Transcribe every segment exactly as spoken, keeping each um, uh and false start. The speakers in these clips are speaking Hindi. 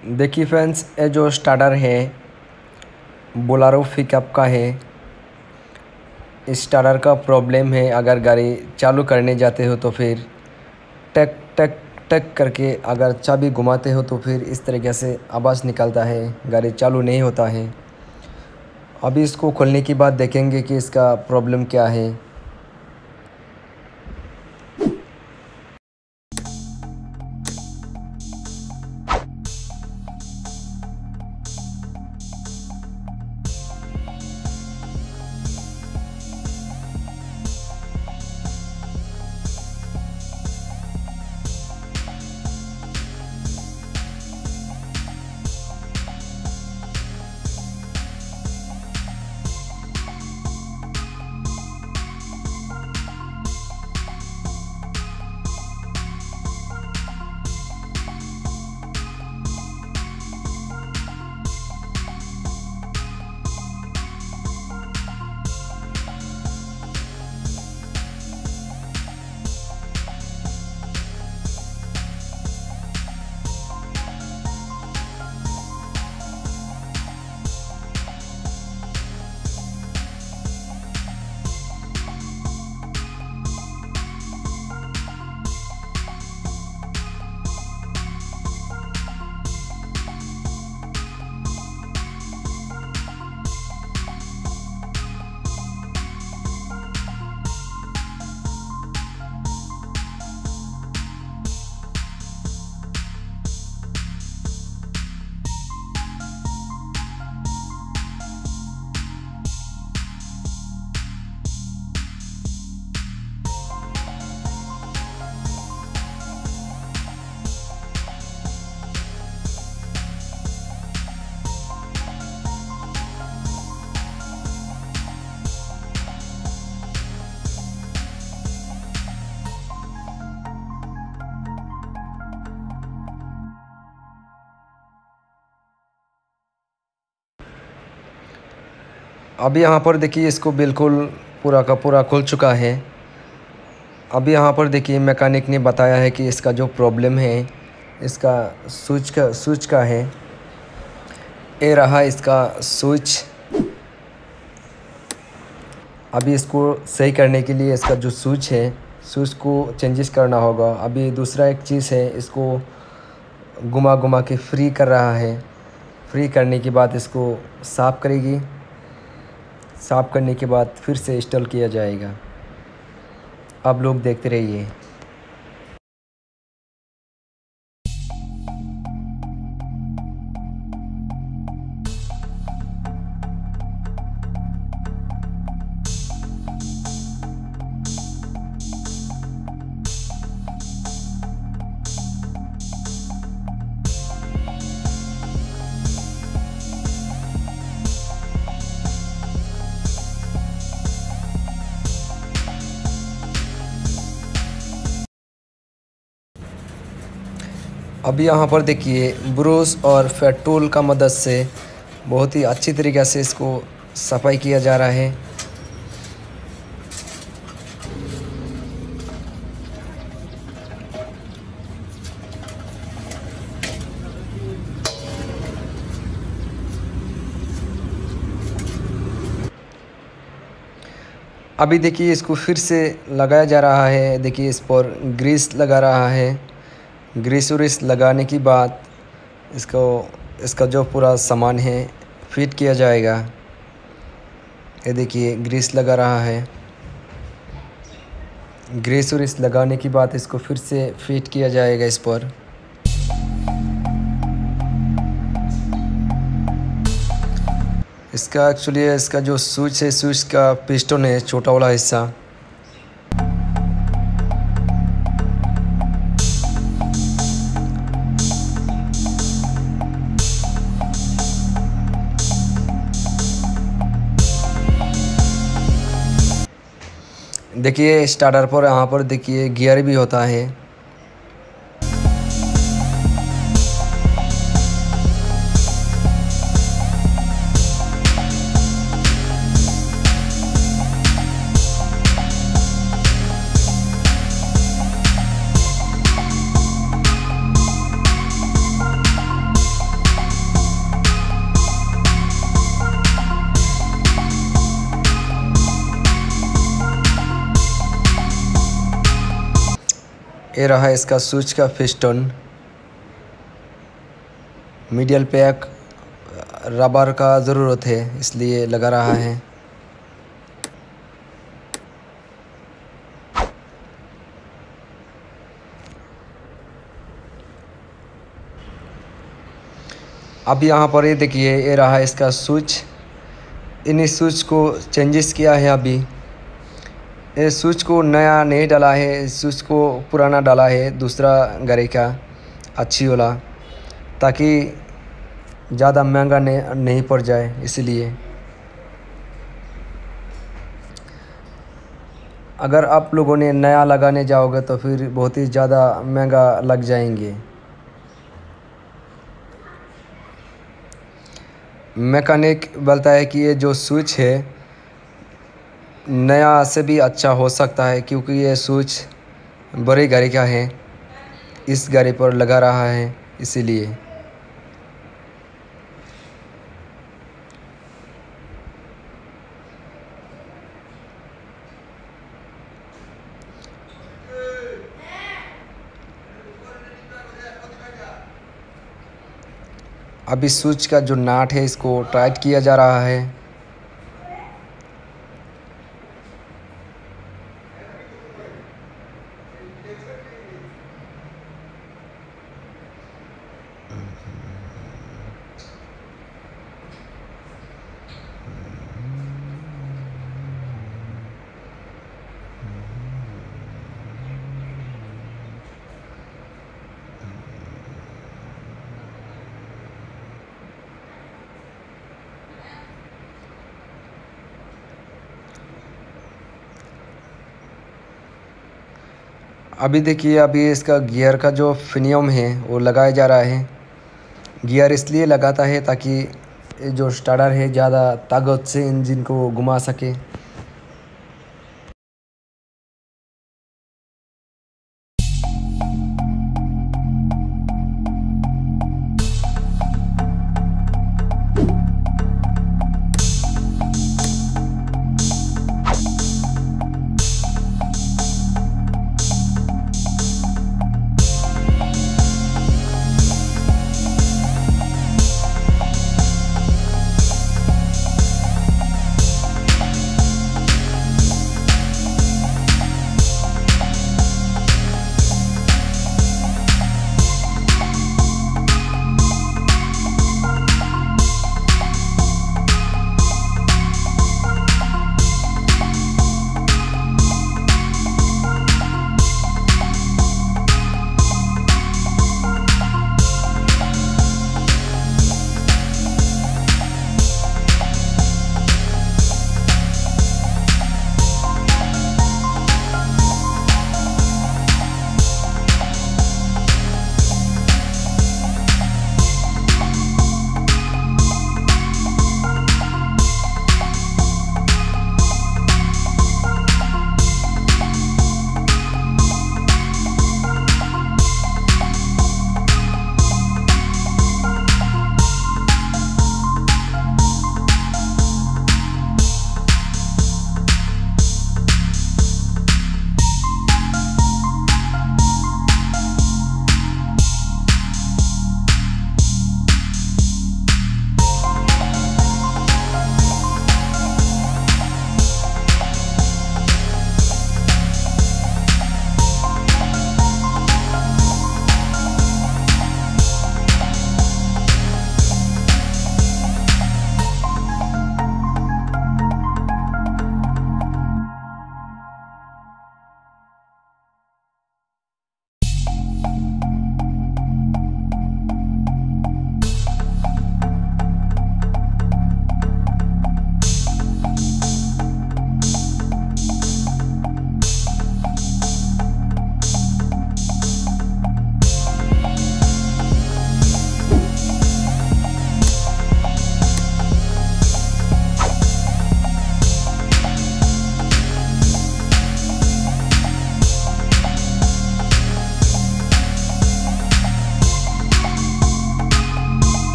देखिए फ्रेंड्स, ये जो स्टार्टर है बोलेरो पिकअप का है। इस स्टार्टर का प्रॉब्लम है, अगर गाड़ी चालू करने जाते हो तो फिर टक टक टक करके अगर चाबी घुमाते हो तो फिर इस तरीके से आवाज़ निकलता है, गाड़ी चालू नहीं होता है। अभी इसको खोलने के बाद देखेंगे कि इसका प्रॉब्लम क्या है। अभी यहाँ पर देखिए इसको बिल्कुल पूरा का पूरा खुल चुका है। अभी यहाँ पर देखिए मैकेनिक ने बताया है कि इसका जो प्रॉब्लम है इसका स्विच का स्विच का है। ये रहा इसका स्विच। अभी इसको सही करने के लिए इसका जो स्विच है स्विच को चेंजेस करना होगा। अभी दूसरा एक चीज़ है, इसको घुमा घुमा के फ्री कर रहा है। फ्री करने के बाद इसको साफ़ करेगी। साफ़ करने के बाद फिर से इंस्टॉल किया जाएगा। आप लोग देखते रहिए। अभी यहाँ पर देखिए ब्रश और पेट्रोल का मदद से बहुत ही अच्छी तरीक़े से इसको सफाई किया जा रहा है। अभी देखिए इसको फिर से लगाया जा रहा है। देखिए इस पर ग्रीस लगा रहा है। ग्रीस व्रीस लगाने के बाद इसको इसका जो पूरा सामान है फिट किया जाएगा। ये देखिए ग्रीस लगा रहा है। ग्रीस व्रीस लगाने के बाद इसको फिर से फिट किया जाएगा इस पर। इसका एक्चुअली इसका जो स्विच है, स्विच का पिस्टन है छोटा वाला हिस्सा। देखिए स्टार्टर पर यहाँ पर देखिए गियर भी होता है। ये रहा इसका स्विच का पिस्टन। मीडियल पैक रबर का ज़रूरत है इसलिए लगा रहा है। अब यहाँ पर ये देखिए, ये रहा इसका स्विच। इन स्विच को चेंजेस किया है अभी। ये स्विच को नया नहीं डाला है, स्विच को पुराना डाला है दूसरा गाड़ी का अच्छी वाला, ताकि ज़्यादा महंगा नहीं नहीं पड़ जाए इसलिए। अगर आप लोगों ने नया लगाने जाओगे तो फिर बहुत ही ज़्यादा महंगा लग जाएंगे। मैकेनिक बोलता है कि ये जो स्विच है नया से भी अच्छा हो सकता है, क्योंकि ये स्विच बड़ी गाड़ी का है, इस गाड़ी पर लगा रहा है इसीलिए। अभी स्विच का जो नाट है इसको टाइट किया जा रहा है। अभी देखिए, अभी इसका गियर का जो फिनियम है वो लगाया जा रहा है। गियर इसलिए लगाता है ताकि जो स्टार्टर है ज़्यादा ताकत से इंजन को घुमा सके।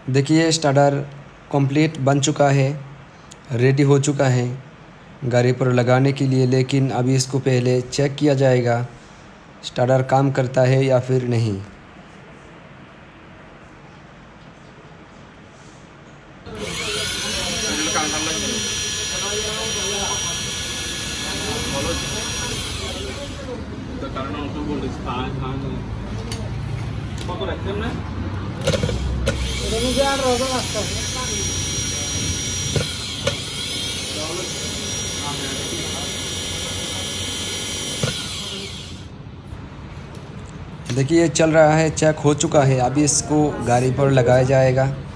देखिए स्टार्टर कंप्लीट बन चुका है, रेडी हो चुका है गाड़ी पर लगाने के लिए। लेकिन अभी इसको पहले चेक किया जाएगा स्टार्टर काम करता है या फिर नहीं। देखिए चल रहा है, चेक हो चुका है। अभी इसको गाड़ी पर लगाया जाएगा।